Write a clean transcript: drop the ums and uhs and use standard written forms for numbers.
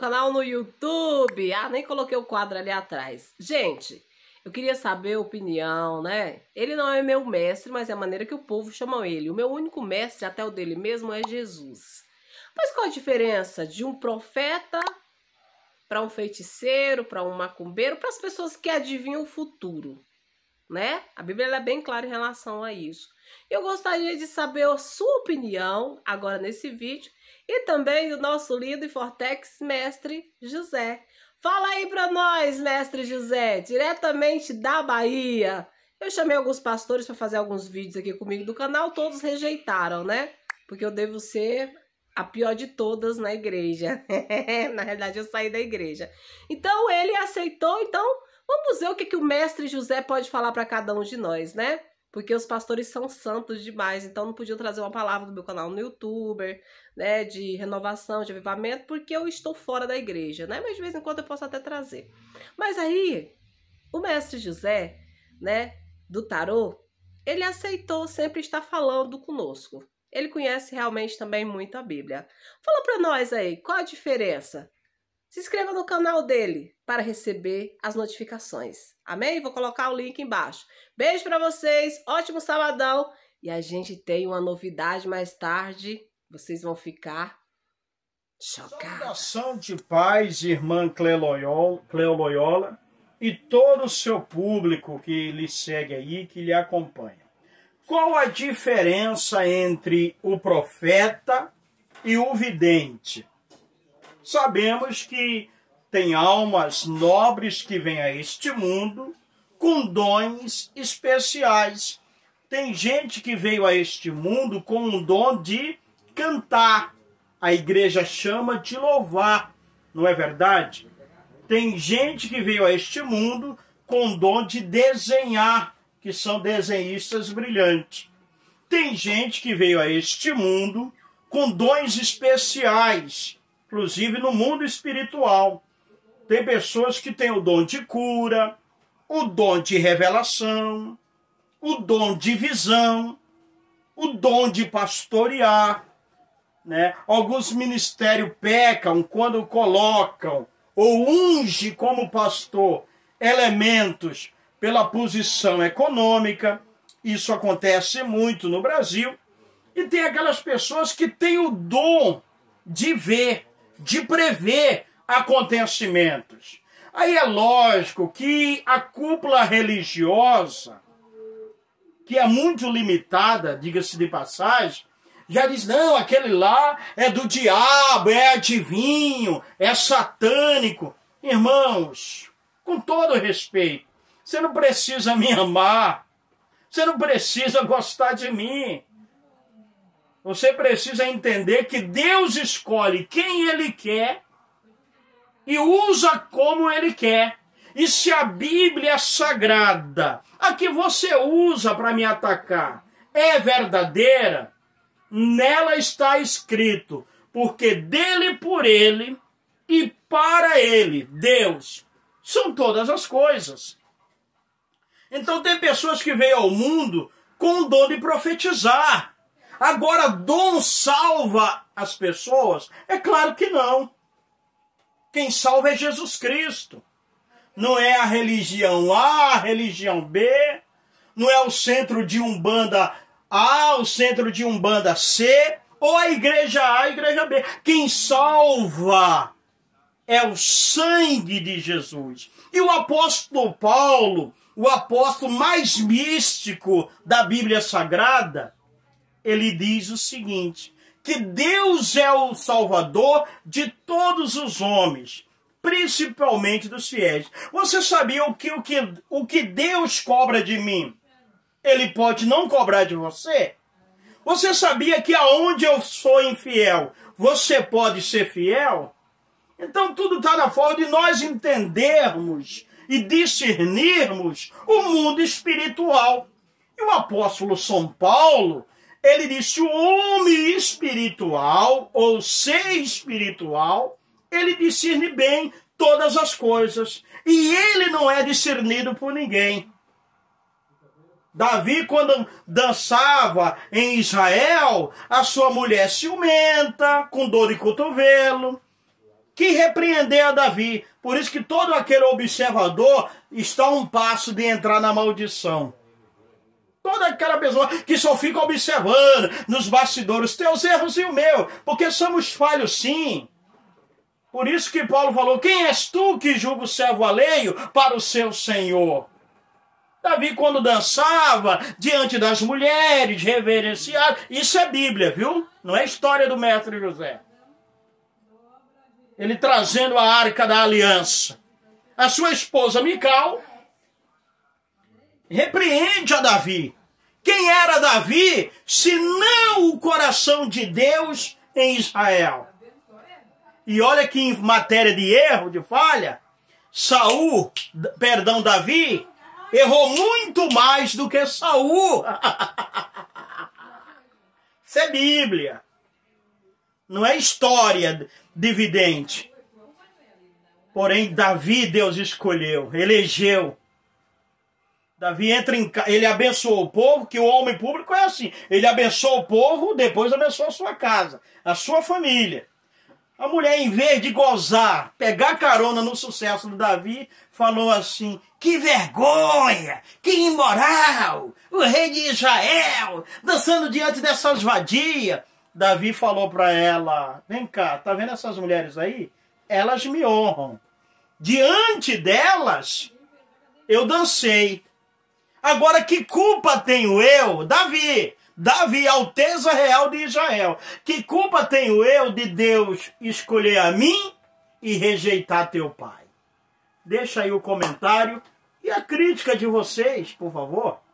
canal no YouTube. Ah, nem coloquei o quadro ali atrás. Gente, eu queria saber a opinião, né? Ele não é meu mestre, mas é a maneira que o povo chama ele. O meu único mestre, até o dele mesmo, é Jesus. Mas qual a diferença de um profeta para um feiticeiro, para um macumbeiro, para as pessoas que adivinham o futuro, né? A Bíblia ela é bem clara em relação a isso. Eu gostaria de saber a sua opinião agora nesse vídeo e também o nosso lindo e fortex mestre José. Fala aí para nós, mestre José, diretamente da Bahia. Eu chamei alguns pastores para fazer alguns vídeos aqui comigo do canal, todos rejeitaram, né? Porque eu devo ser a pior de todas na igreja. Na realidade, eu saí da igreja. Então, ele aceitou, então vamos ver o que o mestre José pode falar para cada um de nós, né? Porque os pastores são santos demais, então não podiam trazer uma palavra do meu canal no YouTube, né? De renovação, de avivamento, porque eu estou fora da igreja, né? Mas de vez em quando eu posso até trazer. Mas aí, o mestre José, né? Do tarô, ele aceitou sempre estar falando conosco. Ele conhece realmente também muito a Bíblia. Fala para nós aí, qual a diferença? Se inscreva no canal dele para receber as notificações. Amém? Vou colocar o link embaixo. Beijo para vocês, ótimo sabadão. E a gente tem uma novidade mais tarde. Vocês vão ficar chocados. Saudação de paz, irmã Cleo Loyola e todo o seu público que lhe segue aí, que lhe acompanha. Qual a diferença entre o profeta e o vidente? Sabemos que tem almas nobres que vêm a este mundo com dons especiais. Tem gente que veio a este mundo com um dom de cantar. A igreja chama de louvar, não é verdade? Tem gente que veio a este mundo com o dom de desenhar, que são desenhistas brilhantes. Tem gente que veio a este mundo com dons especiais, inclusive no mundo espiritual. Tem pessoas que têm o dom de cura, o dom de revelação, o dom de visão, o dom de pastorear, né? Alguns ministérios pecam quando colocam ou unge como pastor elementos pela posição econômica. Isso acontece muito no Brasil. E tem aquelas pessoas que têm o dom de ver, de prever acontecimentos. Aí é lógico que a cúpula religiosa, que é muito limitada, diga-se de passagem, já diz, não, aquele lá é do diabo, é adivinho, é satânico. Irmãos, com todo respeito, você não precisa me amar, você não precisa gostar de mim. Você precisa entender que Deus escolhe quem Ele quer e usa como Ele quer. E se a Bíblia sagrada, a que você usa para me atacar, é verdadeira, nela está escrito, porque dele, por ele e para ele, Deus, são todas as coisas. Então tem pessoas que veio ao mundo com o dom de profetizar. Agora, dom salva as pessoas? É claro que não. Quem salva é Jesus Cristo. Não é a religião A, a religião B, não é o centro de Umbanda A, o centro de Umbanda C, ou a igreja A, a igreja B. Quem salva é o sangue de Jesus. E o apóstolo Paulo, o apóstolo mais místico da Bíblia Sagrada, ele diz o seguinte, que Deus é o Salvador de todos os homens, principalmente dos fiéis. Você sabia o que Deus cobra de mim? Ele pode não cobrar de você? Você sabia que aonde eu sou infiel, você pode ser fiel? Então tudo está na forma de nós entendermos e discernirmos o mundo espiritual. E o apóstolo São Paulo, ele disse, o homem espiritual, ou ser espiritual, ele discerne bem todas as coisas. E ele não é discernido por ninguém. Davi, quando dançava em Israel, a sua mulher ciumenta, com dor de cotovelo. que repreender a Davi. Por isso que todo aquele observador está a um passo de entrar na maldição. Toda aquela pessoa que só fica observando nos bastidores os teus erros e o meu, porque somos falhos sim. Por isso que Paulo falou, quem és tu que julga o servo alheio para o seu senhor? Davi, quando dançava diante das mulheres, reverenciado, isso é Bíblia, viu? Não é história do mestre José. Ele trazendo a arca da aliança. A sua esposa Mical repreende a Davi. Quem era Davi, se não o coração de Deus em Israel? E olha que em matéria de erro, de falha, Davi, errou muito mais do que Saul. Isso é Bíblia. Não é história dividente. Porém, Davi Deus escolheu, elegeu. Davi ele abençoou o povo, que o homem público é assim. Ele abençoa o povo, depois abençoa a sua casa, a sua família. A mulher, em vez de gozar, pegar carona no sucesso do Davi, falou assim, que vergonha, que imoral, o rei de Israel, dançando diante dessas vadias. Davi falou para ela, vem cá, tá vendo essas mulheres aí? Elas me honram. Diante delas, eu dancei. Agora, que culpa tenho eu, Davi, alteza real de Israel, que culpa tenho eu de Deus escolher a mim e rejeitar teu pai? Deixa aí o comentário e a crítica de vocês, por favor.